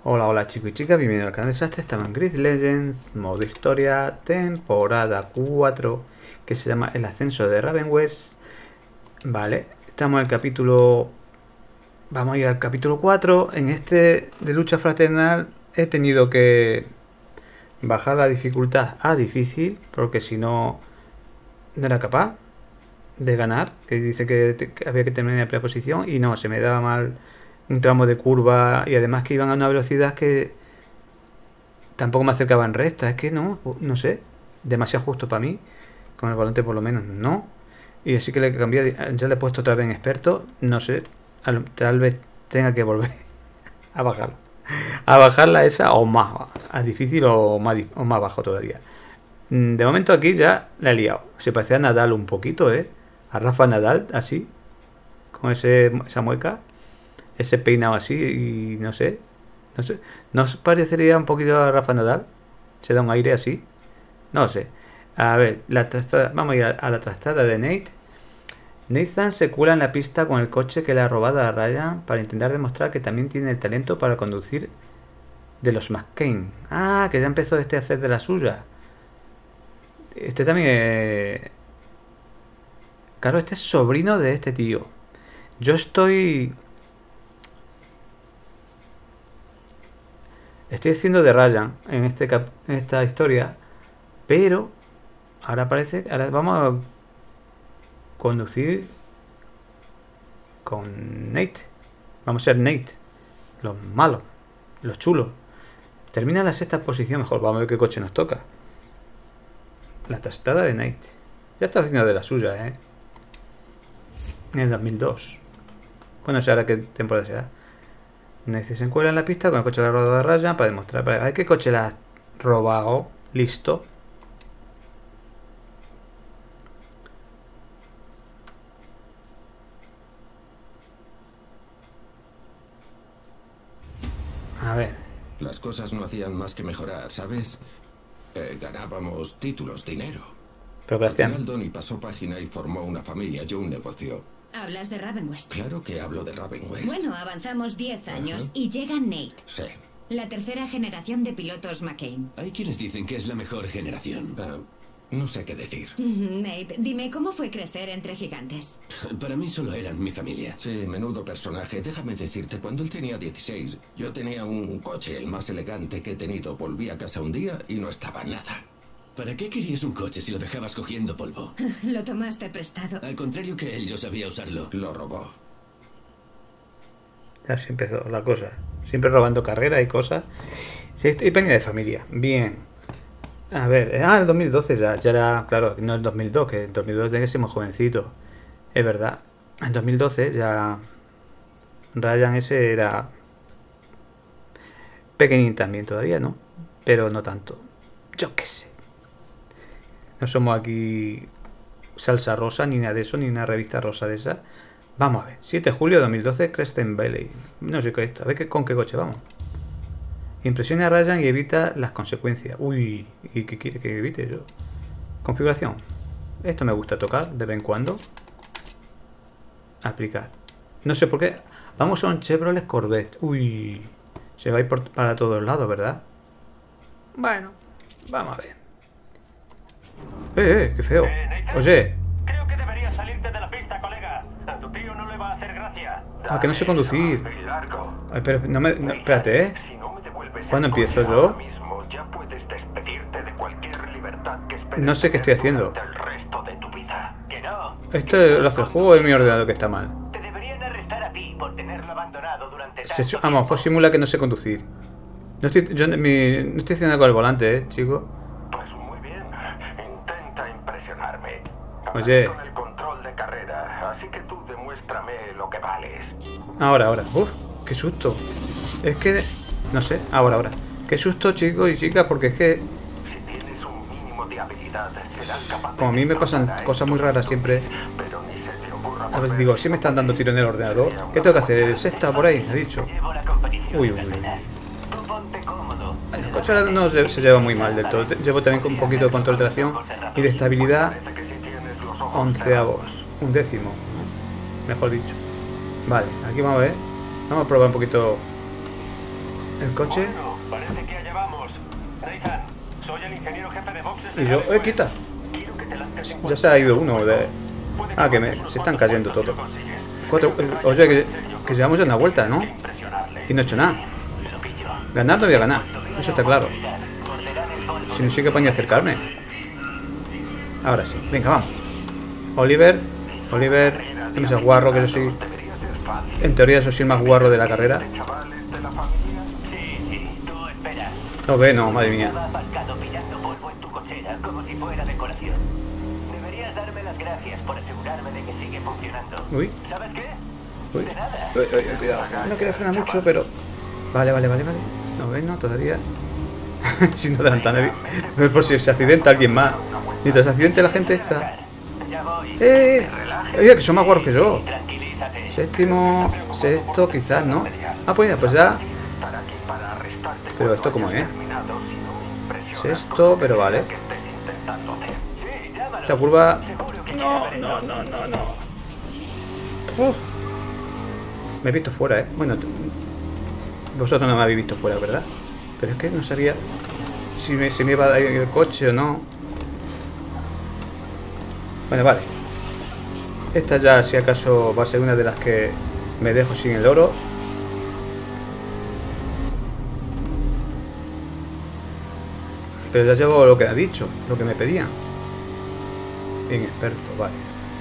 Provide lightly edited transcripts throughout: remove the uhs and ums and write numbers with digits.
Hola, hola chicos y chicas, bienvenidos al canal de Desastre. Estamos en Grid Legends, modo historia, temporada 4, que se llama El ascenso de Ravenwest. Vale, estamos en el capítulo... Vamos a ir al capítulo 4. En este de lucha fraternal he tenido que bajar la dificultad a difícil, porque si no, no era capaz de ganar. Que dice que había que terminar en primera posición y no, se me daba mal un tramo de curva y además que iban a una velocidad que tampoco me acercaba en recta. Es que no sé, demasiado justo para mí, con el volante por lo menos no. Y así que le cambié, ya le he puesto otra vez en experto, no sé, tal vez tenga que volver a bajarla esa o más, a difícil o más bajo todavía. De momento aquí ya la he liado, se parecía a Nadal un poquito, a Rafa Nadal, así, con esa mueca, ese peinado así y no sé, ¿no os parecería un poquito a Rafa Nadal? Se da un aire así, no lo sé. A ver, vamos a ir a la trastada de Nate. Nathan se cuela en la pista con el coche que le ha robado a Ryan para intentar demostrar que también tiene el talento para conducir de los McCain. Ah, que ya empezó a hacer de la suya. Este también claro, este es sobrino de este tío. Yo estoy haciendo de Ryan en esta historia, pero ahora parece... Ahora vamos a conducir con Nate. Vamos a ser Nate. Los malos. Los chulos. Termina la sexta posición mejor. Vamos a ver qué coche nos toca. La trastada de Nate. Ya está haciendo de la suya, En el 2002. Bueno, no sé ahora qué temporada será. Nate se encuentra en la pista con el coche de rodado de Ryan para demostrar... A ver qué coche le has robado. Listo. A ver. Las cosas no hacían más que mejorar, ¿sabes? Ganábamos títulos, dinero. Pero que Al hacían... final Donnie pasó página y formó una familia, yo un negocio. ¿Hablas de Ravenwest? Claro que hablo de Ravenwest. Bueno, avanzamos 10 años Ajá. y llega Nate. Sí. La tercera generación de pilotos McCain. Hay quienes dicen que es la mejor generación. No sé qué decir. Nate, dime, ¿cómo fue crecer entre gigantes? Para mí solo eran mi familia. Sí, menudo personaje. Déjame decirte, cuando él tenía 16, yo tenía un coche, el más elegante que he tenido. Volví a casa un día y no estaba nada. ¿Para qué querías un coche si lo dejabas cogiendo polvo? Lo tomaste prestado. Al contrario que él, yo sabía usarlo. Lo robó. Ya se empezó la cosa. Siempre robando carreras y cosas. Sí, y venía de familia. Bien. A ver. El 2012 ya era... Claro, no el 2002, que en 2002 tenía que ser muy jovencito. Es verdad. En 2012 ya... Ryan ese era... pequeñín también todavía, ¿no? Pero no tanto. Yo qué sé. No somos aquí... salsa rosa, ni nada de eso, ni una revista rosa de esa. Vamos a ver, 7 de julio de 2012, Crescent Valley. No sé qué es esto, a ver con qué coche vamos. Impresiona a Ryan y evita las consecuencias. Uy, ¿y qué quiere que evite yo? Configuración. Esto me gusta tocar de vez en cuando. Aplicar. No sé por qué. Vamos a un Chevrolet Corvette. Uy, se va a ir para todos lados, ¿verdad? Bueno, vamos a ver. Qué feo. Oye. Creo que deberías salirte de la pista, colega. A tu tío no le va a hacer gracia. Que no sé conducir. Ay, pero no me... espérate, Si no me devuelves ¿Cuándo el empiezo coche yo? ahora mismo, ya puedes despedirte de cualquier libertad que esperes No sé qué estoy tener haciendo. durante el resto de tu vida. Que no. Esto lo hace el juego o es mi ordenador que está mal. Te deberían arrestar a ti por tenerlo abandonado durante tanto A lo tiempo. mejor simula que no sé conducir. No estoy haciendo algo al volante, chico. Pues muy bien. Intenta impresionarme. Oye. Con el control de carrera, así que tú demuéstrame lo que vales. Ahora. Uf, qué susto. Es que... No sé, ahora. Qué susto, chicos y chicas, porque es que... Si tienes un mínimo de habilidad, serás capaz. Como a mí me pasan cosas muy raras siempre. Pero ni se te ocurra A ver, digo, si me están dando tiro en el ordenador. ¿Qué tengo que hacer? ¿Sexta por ahí? Ha dicho. Llevo la competición. Uy. Tú ponte cómodo. El coche ahora no se lleva muy mal del todo. Llevo también con un poquito de control de tracción y de estabilidad. Parece que si tienes los ojos 11avos. 1/10. Mejor dicho. Vale, aquí vamos a ver. Vamos a probar un poquito el coche. Bueno, parece que allá vamos. Nathan, soy el ingeniero jefe de boxes. Y yo, quita. Quiero que te lances en Ya se ha ido uno de... Ah, se están cayendo todos. Oye, que llevamos ya una vuelta, ¿no? Y no he hecho nada. Ganar no voy a ganar, eso está claro. Si no soy capaz de acercarme. Ahora sí, venga, vamos. Oliver, dame ese guarro que yo soy. En teoría yo soy el más guarro de la carrera. No ve, no, madre mía. aparcado pillando polvo en tu cochera como si fuera decoración. Deberías darme las gracias por asegurarme de que sigue funcionando. Uy. ¿Sabes qué? Uy. De nada. Cuidado, no quiero frenar mucho, pero... Vale. No ve, no, todavía... si no adelanta nadie. No es por si se accidenta alguien más. Mientras se accidente la gente esta... Ya voy. Oye, que son más guarros que yo. Tranquilízate. Séptimo, sexto, quizás, ¿no? Ah, pues ya. Pero esto como es. Sexto, pero vale. Esta curva... No. Me he visto fuera, Bueno, vosotros no me habéis visto fuera, ¿verdad? Pero es que no sabía si me iba a dar el coche o no. Bueno, vale. Esta ya, si acaso, va a ser una de las que me dejo sin el oro. Pero ya llevo lo que ha dicho, lo que me pedían. Inexperto, vale.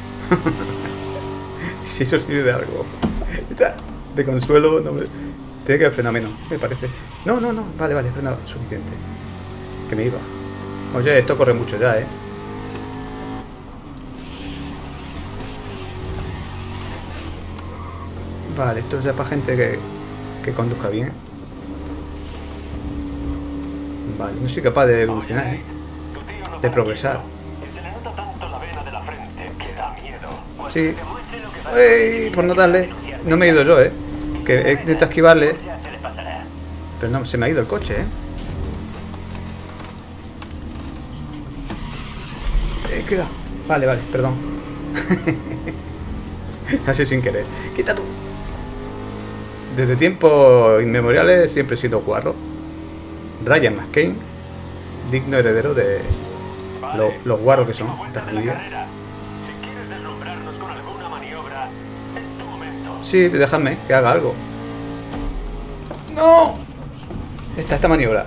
Si eso sirve de algo. De consuelo, no me... Tiene que frenar menos, me parece. No, vale, frena suficiente. Que me iba. Oye, esto corre mucho ya, Vale, esto es ya para gente que conduzca bien. Vale, no soy capaz de evolucionar, de progresar. Sí. ¡Ey! Por no darle. No me he ido yo, Que he intentado esquivarle. Pero no, se me ha ido el coche, Cuidado. Vale, perdón. Así sin querer. ¡Quita tú! Desde tiempos inmemoriales siempre he sido guarro. Ryan McCain, digno heredero de los guarros que son esta familia. Sí, déjame que haga algo. ¡No! Esta maniobra.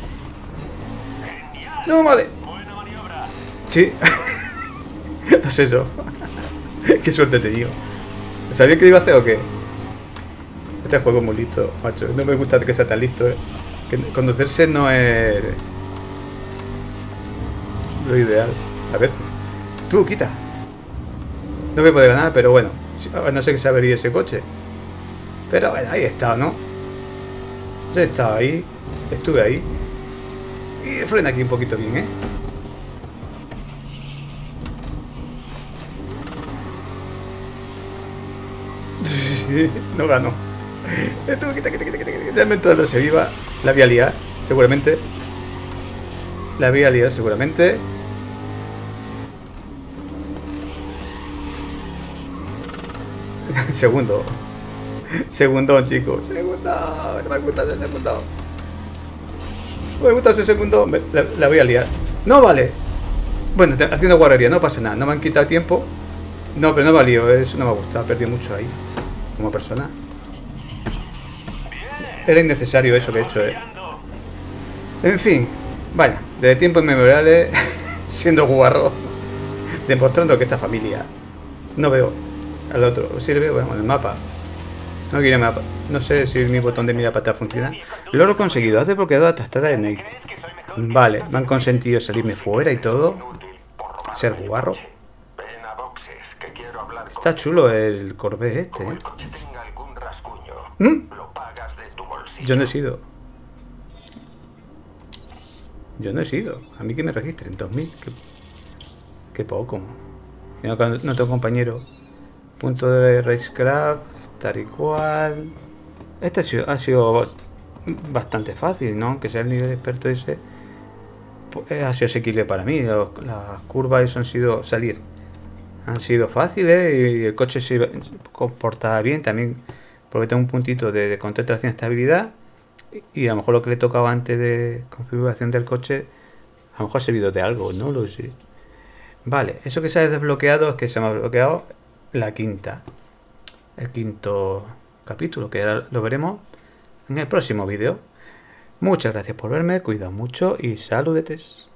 No, vale. Sí. No sé eso. Qué suerte he tenido. ¿Sabía que iba a hacer o qué? Este juego es muy listo, macho. No me gusta que sea tan listo, Que conducirse no es lo ideal, a veces. Tú, quita. No voy a poder ganar, pero bueno. No sé qué sabería ese coche. Pero bueno, ahí he estado, ¿no? Yo he estado ahí. Estuve ahí. Y frena aquí un poquito bien, No gano. Quita. Ya me entró, se viva. La voy a liar, seguramente. Segundo, chicos. No me gusta ese segundo. No me gusta ese segundo. La voy a liar. No vale. Bueno, haciendo guarrería, no pasa nada. No me han quitado tiempo. No, pero no me ha liado. Eso no me ha gustado. Perdí mucho ahí. Como persona. Era innecesario eso que he hecho, En fin. Vaya. Desde tiempos inmemoriales. Siendo guarro. Demostrando que esta familia. No veo al otro. Sí le veo, bueno, en el mapa. No quiero mapa. No sé si mi botón de mira para atrás funciona. Lo he conseguido. Has desbloqueado la tostada de Nate. Vale, me han consentido salirme fuera y todo. Ser guarro. Está chulo el Corvette este, Yo no he sido. A mí que me registren 2000. Qué poco. No tengo compañero. Punto de Racecraft. Tal y cual. Este ha sido bastante fácil, ¿no? Que sea el nivel experto ese. Ha sido asequible para mí. Las curvas han sido fáciles. Y el coche se comportaba bien también. Porque tengo un puntito de control de tracción y estabilidad. Y a lo mejor lo que le tocaba antes de configuración del coche, a lo mejor ha servido de algo, no lo sé. Vale, eso que se ha desbloqueado es que se me ha bloqueado el quinto capítulo, que ahora lo veremos en el próximo vídeo. Muchas gracias por verme, cuidado mucho y saludetes.